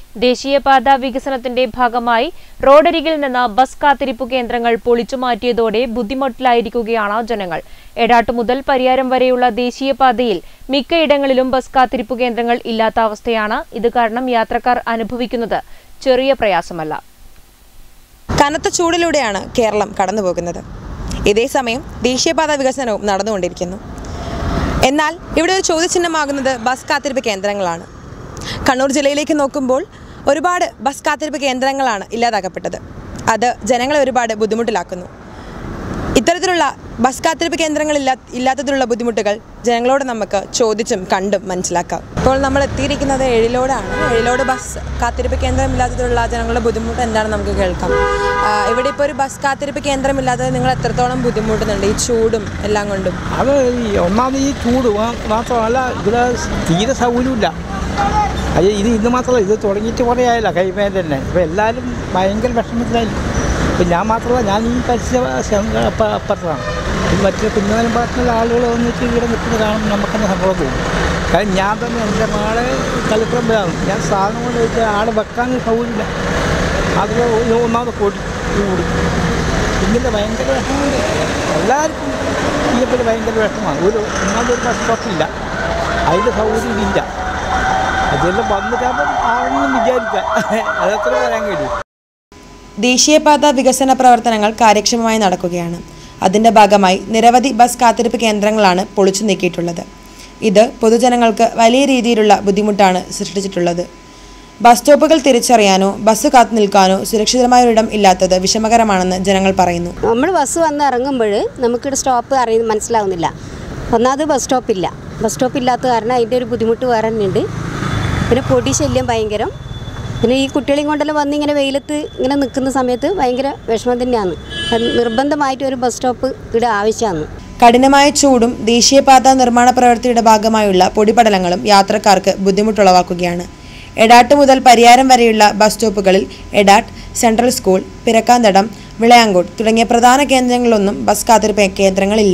ദേശീയപാത വികസനത്തിന്റെ ഭാഗമായി റോഡരികിൽ നിന്ന് ബസ് കാത്തിരിപ്പ് കേന്ദ്രങ്ങൾ പൊളിച്ചുമാറ്റിയതോടെ ബുദ്ധിമുട്ടിലായിരിക്കുകയാണ് ജനങ്ങൾ. എടാട്ട് മുതൽ പരിയാരം വരെയുള്ള ദേശീയപാതയിൽ മിക്കയിടങ്ങളിലും ബസ് കാത്തിരിപ്പ് കേന്ദ്രങ്ങൾ ഇല്ലാത്ത അവസ്ഥയാണ്. ഇത് കാരണം യാത്രക്കാർ അനുഭവിക്കുന്നത് ചെറിയ പ്രയാസമല്ല. കനത്ത ചൂടിലൂടെയാണ് കേരളം കടന്നുപോകുന്നത്. ഇതേസമയം ദേശീയപാത വികസനവും നടന്നുകൊണ്ടിരിക്കുന്നു. എന്നാൽ ഇവിടെ ഒരു ചോദ്യചിഹ്നമാകുന്നത് ബസ് കാത്തിരിപ്പ് കേന്ദ്രങ്ങളാണ്. കണ്ണൂർ ജില്ലയിലേക്ക് നോക്കുമ്പോൾ ഒരുപാട് ബസ് കാത്തിരിപ്പ് കേന്ദ്രങ്ങളാണ് ഇല്ലാതാക്കപ്പെട്ടത്. അത് ജനങ്ങളെ ഒരുപാട് ബുദ്ധിമുട്ടിലാക്കുന്നു. ഇത്തരത്തിലുള്ള ബസ് കാത്തിരിപ്പ് കേന്ദ്രങ്ങൾ ഇല്ലാത്തതിലുള്ള ബുദ്ധിമുട്ടുകൾ ജനങ്ങളോട് നമുക്ക് ചോദിച്ചും കണ്ടും മനസ്സിലാക്കാം. ഇപ്പോൾ നമ്മൾ എത്തിയിരിക്കുന്നത് എഴിലോടാണ്. എഴിലോട് ബസ് കാത്തിരിപ്പ് കേന്ദ്രം ഇല്ലാത്തതിലുള്ള ജനങ്ങളുടെ ബുദ്ധിമുട്ട് എന്താണെന്ന് നമുക്ക് കേൾക്കാം. ഇവിടെ ഇപ്പോൾ ഒരു ബസ് കാത്തിരിപ്പ് കേന്ദ്രമില്ലാതെ നിങ്ങൾ എത്രത്തോളം ബുദ്ധിമുട്ടുന്നുണ്ട് ഈ ചൂടും എല്ലാം കൊണ്ടും? അത് ഒന്നാമത് ഈ ചൂട് മാത്രമല്ല, ഇവിടെ തീരെ സൗകര്യമില്ല. ഇത് ഇന്ന് മാത്രമല്ല, ഇത് തുടങ്ങിയിട്ട് കുറേ ആയില്ല കൈമേൽ തന്നെ. ഇപ്പോൾ എല്ലാവരും ഭയങ്കര വിഷമത്തിലായിരിക്കും. ഇപ്പം ഞാൻ മാത്രമല്ല, ഞാൻ ഈ അപ്പുറത്താണ്. മറ്റേ കുഞ്ഞുനാലും പാർട്ടിയുള്ള ആളുകൾ വന്നിട്ട് ഇവിടെ നിൽക്കുന്നത് കാണുമ്പോൾ നമുക്കെന്നെ സങ്കടം പോകും. കാരണം ഞാൻ തന്നെ എൻ്റെ മകളെ കളിക്കുമ്പോഴാണ് ഞാൻ സാധനം കൊണ്ട് വെച്ചാൽ ആളെ വെക്കാൻ സൗകര്യമില്ല. അതിൽ ഒന്നാമത് കൂടി ഇങ്ങനെ ഭയങ്കര വിഷമമുണ്ട്. എല്ലാവർക്കും ഇതിനെപ്പറ്റി ഭയങ്കര വിഷമമാണ്. ഒന്നാമതൊരു ബസ് സ്റ്റോപ്പില്ല, അതിൻ്റെ സൗകര്യമില്ല. അതെല്ലാം വന്നിട്ടാകുമ്പം ആണെന്നും വിചാരിക്കാം. അതത്ര പറയാൻ കഴിയും. ദേശീയപാത വികസന പ്രവർത്തനങ്ങൾ കാര്യക്ഷമമായി നടക്കുകയാണ്. അതിൻ്റെ ഭാഗമായി നിരവധി ബസ് കാത്തിരിപ്പ് കേന്ദ്രങ്ങളാണ് പൊളിച്ചു നീക്കിയിട്ടുള്ളത്. ഇത് പൊതുജനങ്ങൾക്ക് വലിയ രീതിയിലുള്ള ബുദ്ധിമുട്ടാണ് സൃഷ്ടിച്ചിട്ടുള്ളത്. ബസ് സ്റ്റോപ്പുകൾ തിരിച്ചറിയാനോ ബസ് കാത്തു നിൽക്കാനോ സുരക്ഷിതമായ ഒരിടം ഇല്ലാത്തത് വിഷമകരമാണെന്ന് ജനങ്ങൾ പറയുന്നു. നമ്മൾ ബസ് വന്ന് ഇറങ്ങുമ്പോൾ നമുക്കിവിടെ സ്റ്റോപ്പ് മനസ്സിലാവുന്നില്ല. ഒന്നാമത് ബസ് സ്റ്റോപ്പില്ല. ബസ് സ്റ്റോപ്പ് ഇല്ലാത്ത കാരണം അതിൻ്റെ ഒരു ബുദ്ധിമുട്ട് വേറെ തന്നെയുണ്ട്. പിന്നെ പൊടി ശല്യം ഭയങ്കരം. പിന്നെ ഈ കുട്ടികളെയും കൊണ്ടെല്ലാം വന്ന് ഇങ്ങനെ വെയിലത്ത് ഇങ്ങനെ നിൽക്കുന്ന സമയത്ത് ഭയങ്കര വിഷമം തന്നെയാണ്. നിർബന്ധമായിട്ട് ഒരു ബസ് സ്റ്റോപ്പ് ഇവിടെ ആവശ്യമാണ്. കഠിനമായ ചൂടും ദേശീയപാത നിർമ്മാണ പ്രവൃത്തിയുടെ ഭാഗമായുള്ള പൊടിപടലങ്ങളും യാത്രക്കാർക്ക് ബുദ്ധിമുട്ടുളവാക്കുകയാണ്. എടാട്ട് മുതൽ പരിയാരം വരെയുള്ള ബസ് സ്റ്റോപ്പുകളിൽ എടാട്ട്, സെൻട്രൽ സ്കൂൾ, പിരക്കാന്തടം, വിളയാങ്കോട് തുടങ്ങിയ പ്രധാന കേന്ദ്രങ്ങളിലൊന്നും ബസ് കാത്തിരിപ്പ് കേന്ദ്രങ്ങളില്ല.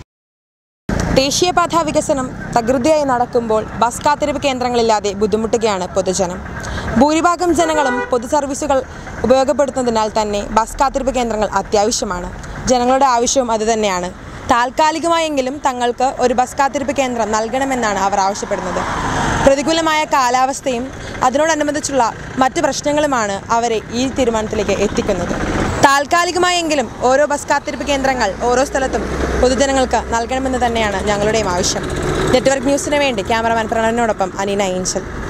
ദേശീയപാത വികസനം തകൃതിയായി നടക്കുമ്പോൾ ബസ് കാത്തിരിപ്പ് കേന്ദ്രങ്ങളില്ലാതെ ബുദ്ധിമുട്ടുകയാണ് പൊതുജനം. ഭൂരിഭാഗം ജനങ്ങളും പൊതു സർവീസുകൾ ഉപയോഗപ്പെടുത്തുന്നതിനാൽ തന്നെ ബസ് കാത്തിരിപ്പ് കേന്ദ്രങ്ങൾ അത്യാവശ്യമാണ്. ജനങ്ങളുടെ ആവശ്യവും അതുതന്നെയാണ്. താൽക്കാലികമായെങ്കിലും തങ്ങൾക്ക് ഒരു ബസ് കാത്തിരിപ്പ് കേന്ദ്രം നൽകണമെന്നാണ് അവർ ആവശ്യപ്പെടുന്നത്. പ്രതികൂലമായ കാലാവസ്ഥയും അതിനോടനുബന്ധിച്ചുള്ള മറ്റ് പ്രശ്നങ്ങളുമാണ് അവരെ ഈ തീരുമാനത്തിലേക്ക് എത്തിക്കുന്നത്. താൽക്കാലികമായെങ്കിലും ഓരോ ബസ് കാത്തിരിപ്പ് കേന്ദ്രങ്ങൾ ഓരോ സ്ഥലത്തും പൊതുജനങ്ങൾക്ക് നൽകണമെന്ന് തന്നെയാണ് ഞങ്ങളുടെയും ആവശ്യം. നെറ്റ്വർക്ക് ന്യൂസിന് വേണ്ടി ക്യാമറമാൻ പ്രണവിനോടൊപ്പം അനീന ഏഞ്ചൽ.